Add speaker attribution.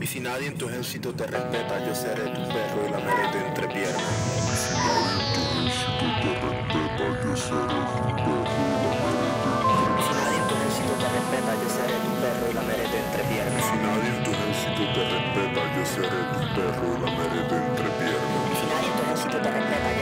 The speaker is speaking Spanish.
Speaker 1: Y si nadie en tu ejército te respeta, yo seré tu perro y lameré tu entrepierna. Si nadie en tu ejército te respeta, yo seré tu perro y lameré tu entrepierna.
Speaker 2: Si nadie en tu ejército te respeta, yo seré tu perro y lameré tu entrepierna.
Speaker 1: Si nadie en tu ejército te respeta,